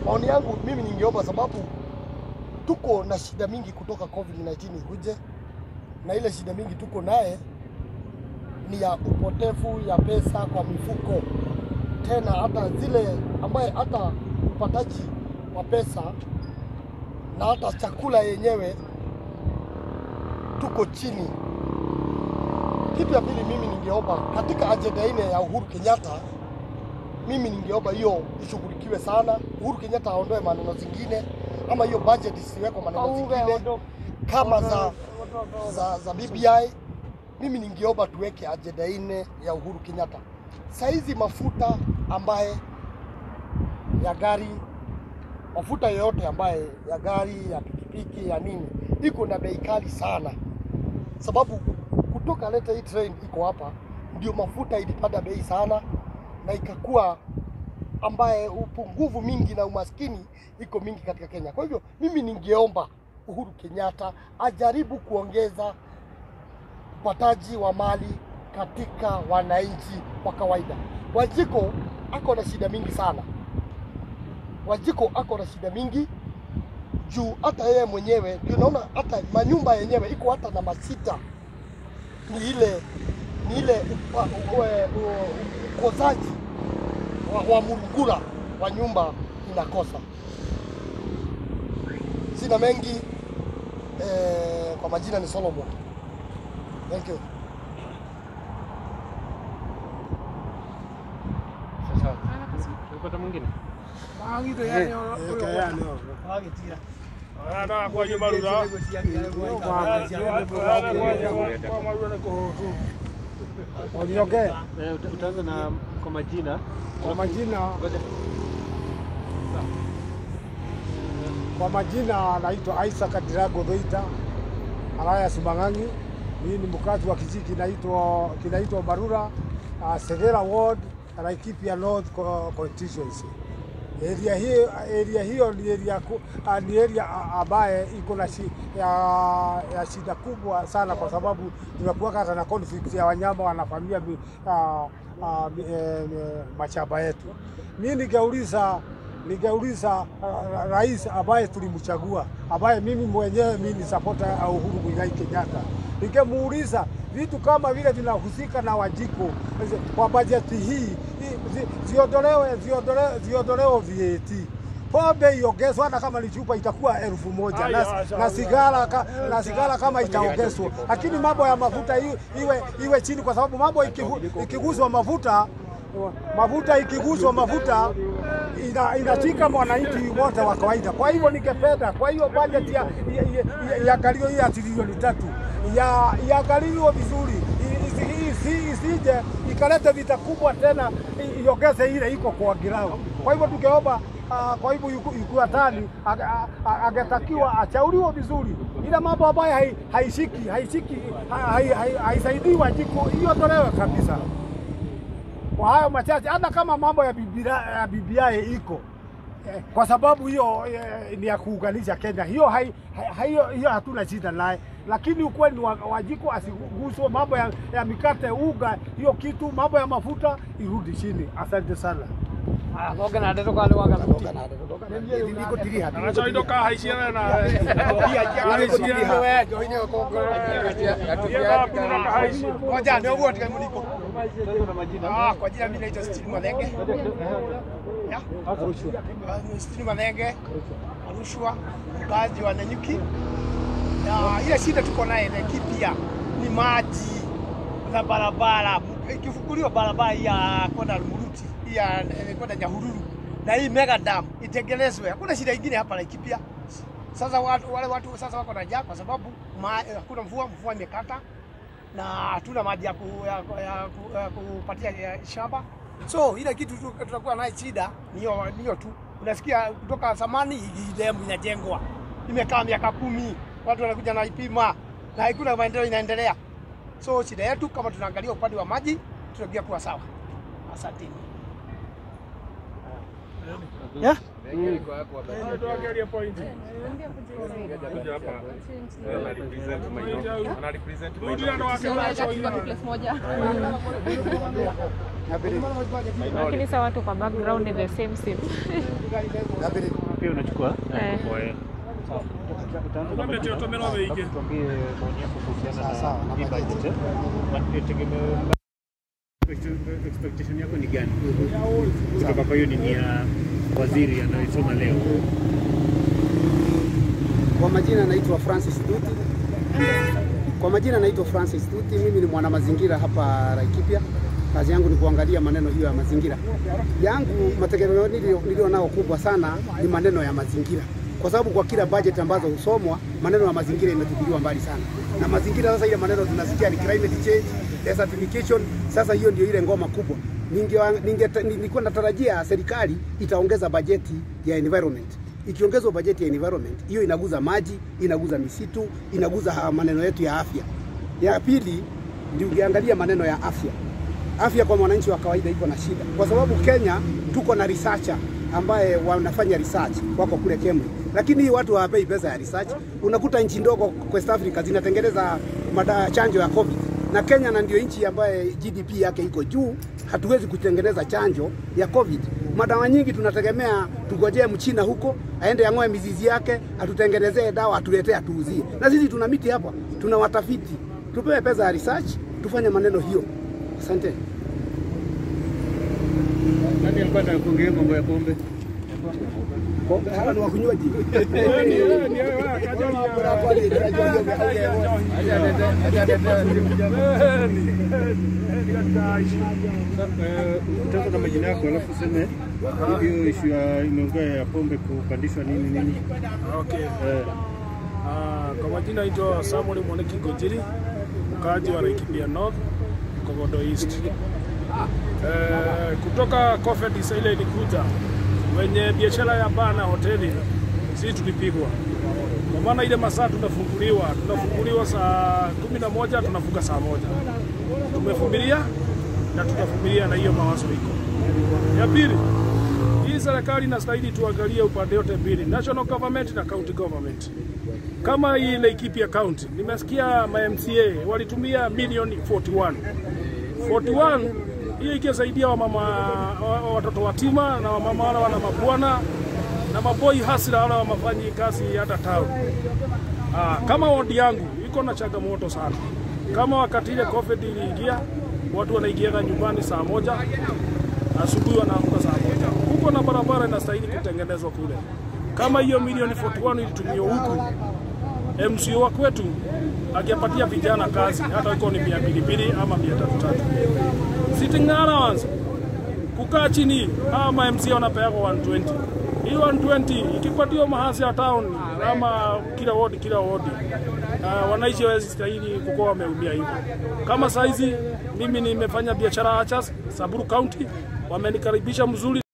maoni yangu mimi ningeomba, sababu tuko na shida mingi kutoka COVID-19 ikuje, na ile shida mingi tuko naye ni ya upotefu ya pesa kwa mifuko, tena hata zile ambaye hata upataji wa pesa na hata chakula yenyewe tuko chini. Kitu ya pili mimi ningeomba katika ajenda ile ya Uhuru Kenyatta, mimi ningeomba hiyo ishughulikiwe sana. Uhuru Kenyatta aondoe maneno zingine, ama hiyo budget isiwekwe maneno zingine kama za BBI. Mimi ningeomba tuweke ajenda ile ya Uhuru Kenyatta. Saizi mafuta ambaye ya gari, mafuta yoyote ambaye ya gari, ya pikipiki, ya nini, iko na bei kali sana, sababu kutoka leta hii train iko hapa ndio mafuta ilipanda bei sana, na ikakuwa ambaye upungufu mingi na umaskini iko mingi katika Kenya. Kwa hivyo mimi ningeomba Uhuru Kenyatta ajaribu kuongeza upataji wa mali katika wananchi wa kawaida. Wanjiko ako na shida mingi sana. Wanjiko ako na shida mingi juu hata yeye mwenyewe ndio naona hata manyumba yenyewe iko hata na masita. Ni ile ukozaji wa murugura wa nyumba inakosa. Sina mengi, kwa majina ni Solomon. Thank you. Sasa unapata mwingine? Mangito yani tira. Ana kwa nyumba ruda. Oniongea. Utaanza na kwa majina. Kwa majina naitwa Isaac Dirago Doita, alaya Sumang'ang'i. Mimi ni mkazi wa kijiji kinaitwa Barura, Severa Ward, Laikipia North constituency. Area hiyo ni area ambaye iko na shida kubwa sana, kwa sababu tumekuwa hata na conflict ya wanyama wanafamia mashamba yetu. Mimi ningeuliza rais ambaye tulimchagua, ambaye mimi mwenyewe ni supporter ya Uhuru Muigai Kenyatta, ningemuuliza vitu kama vile vinahusika na Wanjiko kwa bajeti hii ziondolewe VAT. Pombe iongezwe, hata kama ni chupa itakuwa 1000 na sigara kama itaongezwa, lakini mambo ya mafuta iwe chini, kwa sababu mambo ikiguzwa mafuta inachika mwananchi wote wa kawaida. Kwa hivyo ningependa, kwa hiyo budget ya galio hii ya trilioni 3 ya galio vizuri, isije ikaleta vita kubwa tena, iongeze ile iko kwa ground. Kwa hivyo tungeomba, kwa hivyo yuko hatari, angetakiwa achauliwe vizuri, ila mambo ambayo haisaidii Wanjiko hiyo tolewe kabisa. Kwa hayo machache, hata kama mambo ya BBI iko, kwa sababu hiyo ni ya kuunganisha Kenya, hiyo hatuna shida naye, lakini ukweli ni Wanjiko asiguswe. Mambo ya mikate, uga, hiyo kitu, mambo ya mafuta irudi chini. Asante sana. Ngoga na ndeto kale wanga Niko tiri hapa. Anachoindo ka haisiana na Ngoja ndio wote kama niko. Kwa jina mimi naitwa Steve Malenge. Steve Malenge, Arusha, mkazi wa Nanyuki. Na ile shida tuko naye Laikipia ni maji na barabara. Ikifukuliwa barabara ya kwenda Muruti, ya kwenda Nyahururu, na hii mega dam itengenezwe, hakuna shida nyingine hapa Laikipia. Sasa wale watu sasa wako na njaa, kwa sababu hakuna mvua imekata na hatuna maji ya kupatia shamba. So ile kitu tutakuwa nayo shida niyo tu. Unasikia kutoka zamani hii dam inajengwa, imekaa miaka 10, watu wanakuja na ipima na hakuna maendeleo inaendelea. So shida yetu kama tunaangalia upande wa maji tutagia kuwa sawa. Asante. Yeah? Lakini sawa watu kwa background ni the same. Pia unachukua? Expectation yako ni gani kutoka kwa hiyo nini ya waziri anayesoma leo? Kwa majina naitwa Francis Tuti. Mimi ni mwana mazingira hapa Laikipia. Kazi yangu ni kuangalia maneno hiyo ya mazingira. Mategemeo nilio nao kubwa sana ni maneno ya mazingira. Kwa sababu kwa kila budget ambazo husomwa, maneno ya mazingira imetupiliwa mbali sana. Na mazingira sasa ile maneno tunasikia ni climate change, desertification, sasa hiyo ndio ile ngoma kubwa. Nilikuwa natarajia serikali itaongeza bajeti ya environment. Ikiongezwa bajeti ya environment, hiyo inaguza maji, inaguza misitu, inaguza maneno yetu ya afya. Ya pili, ndio ungeangalia maneno ya afya. Afya kwa mwananchi wa kawaida iko na shida. Kwa sababu Kenya tuko na researcher ambaye wanafanya research wako kule Cambridge. Lakini hii watu hawapei pesa ya research. Unakuta nchi ndogo West Africa zinatengeneza chanjo ya COVID. Na Kenya na ndio nchi ambaye GDP yake iko juu, hatuwezi kutengeneza chanjo ya COVID. Madawa nyingi tunategemea tugojee mchina huko, aende yangoe mizizi yake, atutengenezee dawa, atuletee atuuzie. Na sisi tuna miti hapa, tuna watafiti. Tupewe pesa ya research, tufanye maneno hiyo. Asante. Nani alikuwa anakuongea mambo ya pombe? Hawa ni wakunywaji. Utaanza na majina yako alafu useme hiyo issue ya imeongea ya pombe kupandishwa nini? Okay. Kwa majina naitwa Samuel Mwaniki Gojiri, mkaaji wa Laikipia North, Kogodo East. Kutoka COVID ile ilikuja wenye biashara ya baa na hoteli, sisi tulipigwa. Kwa maana ile masaa tunafunguliwa saa 11, tunafunga saa 1. Tumevumilia na tutavumilia, na hiyo mawazo iko. Ya pili, hii serikali inastahili tuangalie upande yote mbili, national government na county government. Kama hii Laikipia County, nimesikia MCA walitumia milioni 41. Hiyo ikisaidia watoto watima na wamama wale wana mabwana na maboi hasira wale wamafanyi kazi hata town. Kama wodi yangu iko na changamoto sana. Kama wakati ile COVID iliingia, watu wanaingia nyumbani saa 1, asubuhi wanaamka saa 1. Huko na barabara inastahili kutengenezwa kule. Kama hiyo milioni 41 ilitumiwa huku, MCO wa kwetu akipatia vijana kazi, hata iko ni 200 ama 300. Sitting allowance kukaa chini ama MC wanapewa 120. Hiyo 120 ikipatiwa mahasi ya town ama kila wodi wanaishi wastahili kukoa wameumia hivyo. Kama saizi mimi nimefanya biashara Achas Samburu County, wamenikaribisha mzuri.